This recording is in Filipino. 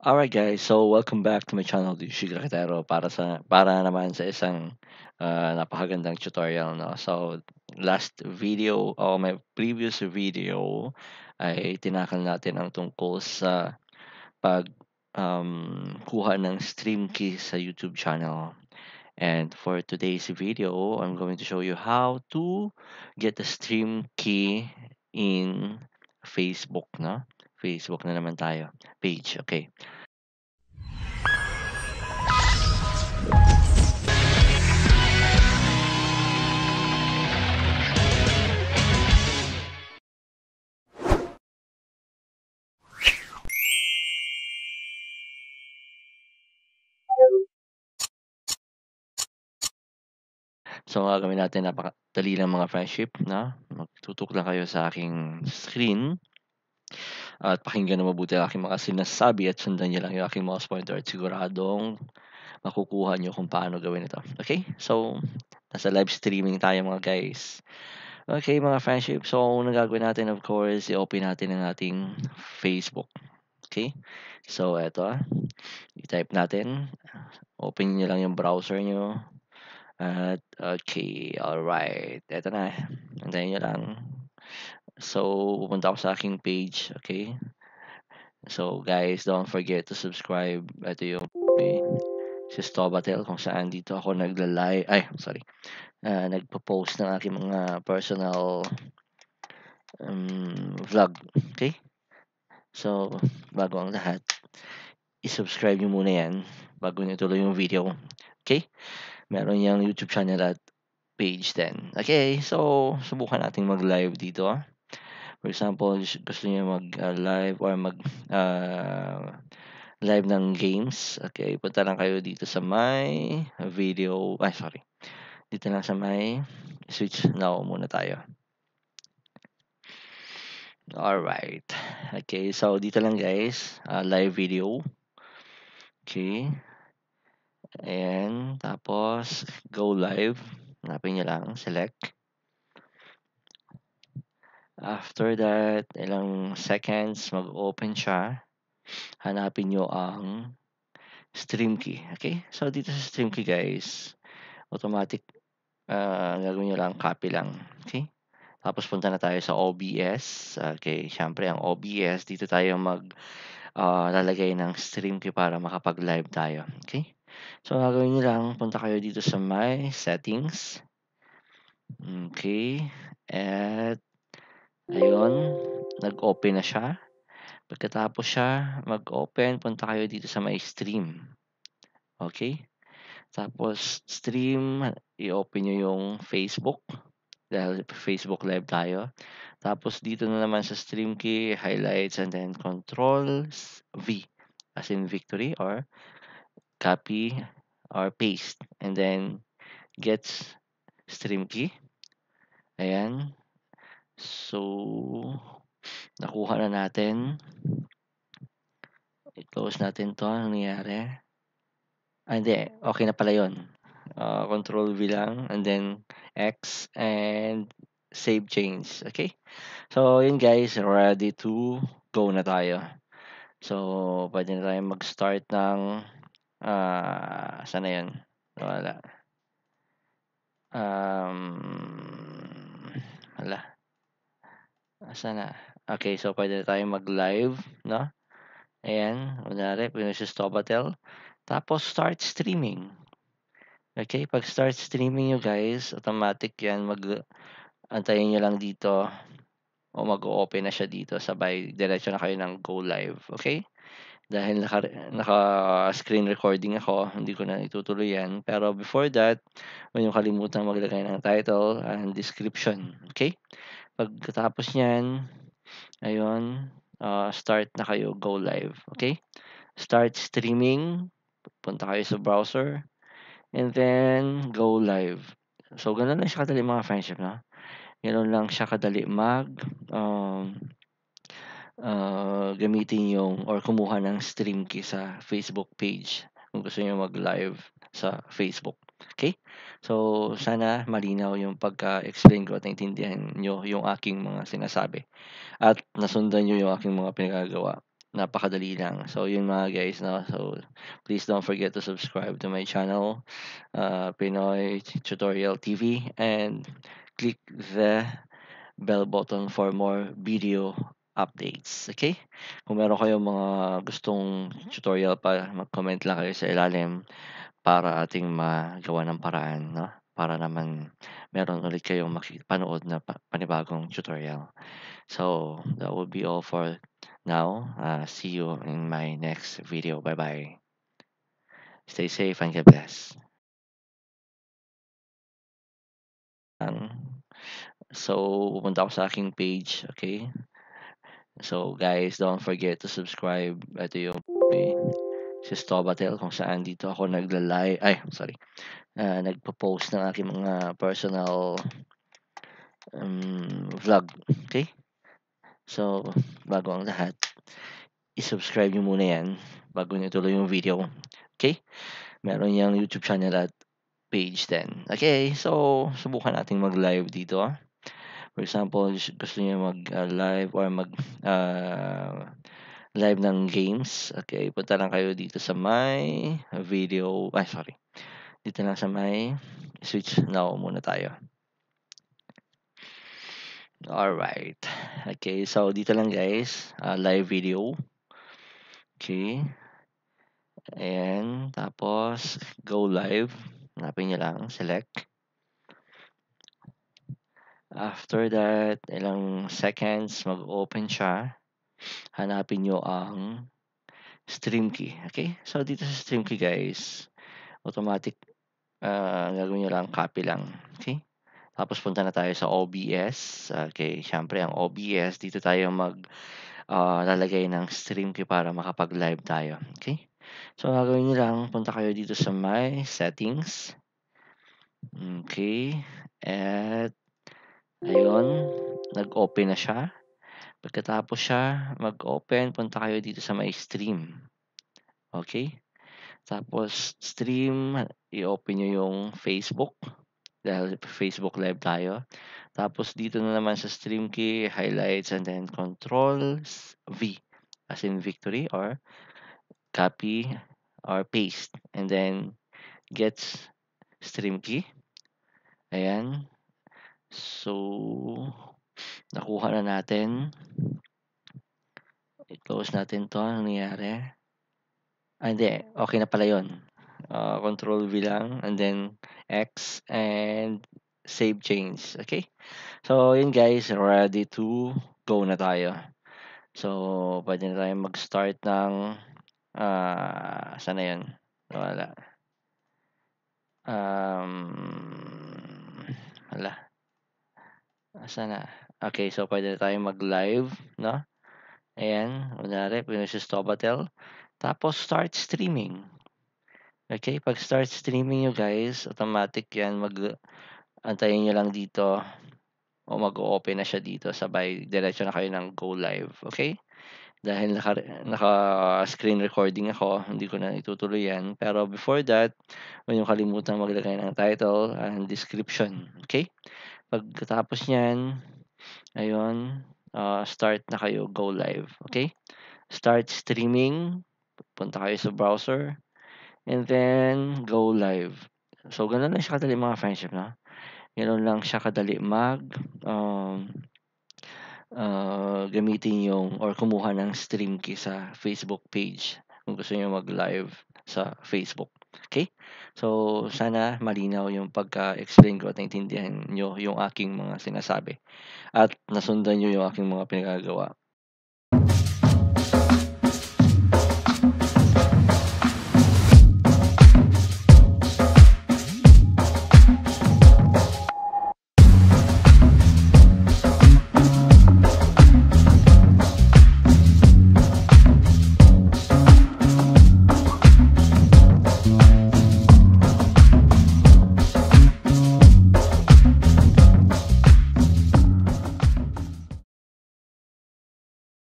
Alright guys, so welcome back to my channel, Shiga Katero, para naman sa isang napakagandang tutorial, no. So last video o my previous video ay tinakal natin ang tungkol sa pag kuha ng stream key sa YouTube channel. And for today's video, I'm going to show you how to get the stream key in Facebook, no? Facebook na naman tayo, page. Okay. So, ang gagawin natin napakadali lang mga friendship, na magtutok lang kayo sa aking screen at pakinggan na mabuti ang aking mga sinasabi at sundan niyo lang yung aking mouse pointer at siguradong makukuha niyo kung paano gawin ito. Okay? So, nasa live streaming tayo mga guys. Okay mga friendship, so ang unang gagawin natin of course, i-open natin ang ating Facebook. Okay? So, eto, i-type natin. Open niyo lang yung browser niyo. At okay, alright. Eto na. Antayin niyo lang. So, pupunta ako sa aking page, okay? So, guys, don't forget to subscribe. Ito yung si Stobatel kung saan dito ako nagla-live. Ay, sorry. Nagpo-post ng aking mga personal vlog. Okay? So, bago ang lahat, i-subscribe nyo muna yan bago nyo tuloy yung video. Okay? Meron yung YouTube channel at page din. Okay, so subukan nating mag-live dito. For example, gusto niyo mag-live or live ng games. Okay, punta lang kayo dito sa my video. Ay, sorry. Dito lang sa my switch now muna tayo. Alright. Okay, so dito lang guys. Live video. Okay. And tapos, go live. Hanapin nyo lang. Select. After that, ilang seconds, mag-open siya. Hanapin nyo ang stream key. Okay? So, dito sa stream key, guys, automatic, gagawin nyo lang, copy lang. Okay? Tapos, punta na tayo sa OBS. Okay, syempre, ang OBS, dito tayo lalagay ng stream key para makapag-live tayo. Okay? So, gagawin nyo lang, punta kayo dito sa My Settings. Okay? At, ayun, nag-open na siya. Pagkatapos siya mag-open, punta kayo dito sa may stream. Okay? Tapos stream, i-open nyo yung Facebook dahil Facebook live tayo. Tapos dito na naman sa stream key, highlights and then control V as in victory or copy or paste and then gets stream key. Ayan. So, nakuha na natin. I-close natin to. Ano nangyari? Hindi. Okay na pala yun. Control V lang and then X and save change. Okay? So, yun guys. Ready to go na tayo. So, pwede na tayong mag-start ng saan na yun? Wala. Wala. Saan na? Okay, so pwede na tayong mag-live, no? Ayan. Kunwari, si Stobatel. Tapos, start streaming. Okay, pag start streaming nyo guys, automatic yan, antayin nyo lang dito o mag-open na siya dito, sabay diretso na kayo ng go live, okay? Dahil naka-screen recording ako, hindi ko na itutuloy yan. Pero before that, huwag nyo kalimutan maglagay ng title and description, okay? Pagkatapos nyan, ayun, start na kayo, go live, okay? Start streaming, punta kayo sa browser, and then go live. So, gano'n lang siya kadali mga friendship, no? Gano'n lang siya kadali gamitin yung or kumuha ng stream key sa Facebook page kung gusto niyo mag-live sa Facebook. Okay? So, sana malinaw yung pagka-explain ko at naintindihan niyo yung aking mga sinasabi at nasundan niyo yung aking mga pinagagawa. napakadali lang. So, yun mga guys, no? So, please don't forget to subscribe to my channel, Pinoy Tutorial TV, and click the bell button for more video updates. Okay? Kung meron kayong mga gustong tutorial pa, mag-comment lang kayo sa ilalim para ating magawa ng paraan, no? Para naman meron ulit kayong panood na panibagong tutorial. So, that would be all for now. See you in my next video. Bye-bye. Stay safe and God bless. So, pupunta ako sa aking page, okay? So, guys, don't forget to subscribe. Ito yung si Stobatel kung saan dito ako nagpo-post ng aking mga personal vlog, okay? So, bago ang lahat, i-subscribe nyo muna yan bago nyo tuloy yung video, okay? Meron yung YouTube channel at page din. Okay, so subukan nating mag-live dito. For example, gusto niyo mag-live or live ng games. Okay, punta lang kayo dito sa my video. Sorry. Dito lang sa my switch now muna tayo. Alright. Okay, so dito lang guys. Live video. Okay. And tapos, go live. Hanapin nyo lang. Select. After that, ilang seconds, mag-open siya. Hanapin nyo ang stream key. Okay? So, dito sa stream key, guys, automatic, gagawin nyo lang, copy lang. Okay? Tapos, punta na tayo sa OBS. Okay, syempre, ang OBS, dito tayo lalagay ng stream key para makapag-live tayo. Okay? So, gagawin nyo lang, punta kayo dito sa my settings. Okay? At, ayun, nag-open na siya. Pagkatapos siya mag-open, punta kayo dito sa may stream. Okay? Tapos stream, i-open nyo yung Facebook. Dahil Facebook live tayo. Tapos dito na naman sa stream key, highlights and then control V. As in victory or copy or paste. And then gets stream key. Ayan. So, nakuha na natin. I-close natin to. Ano nangyari? Hindi. Okay na pala yun. Control V lang and then X and save change. Okay? So, yun guys. Ready to go na tayo. So, pwede na tayo mag-start ng saan na yun? Wala. Wala. Saan na? Okay, so pwede na tayo mag-live, no? Ayan. Kunwari, si Stobatel. Tapos, start streaming. Okay, pag start streaming nyo guys, automatic yan, antayin nyo lang dito o mag-open na siya dito, sabay diretso na kayo ng go live, okay? Dahil naka-screen recording ako, hindi ko na itutuloy yan. Pero before that, huwag nyo kalimutan maglagay ng title and description, okay? Pagkatapos nyan, ayun, start na kayo, go live, okay? Start streaming, punta kayo sa browser, and then go live. So, gano'n lang siya kadali mga friendship, no? Gano'n lang siya kadali gamitin yung or kumuha ng stream key sa Facebook page kung gusto niyo mag-live sa Facebook. Okay? So, sana malinaw yung pagka-explain ko at naintindihan nyo yung aking mga sinasabi at nasundan nyo yung aking mga pinagagawa.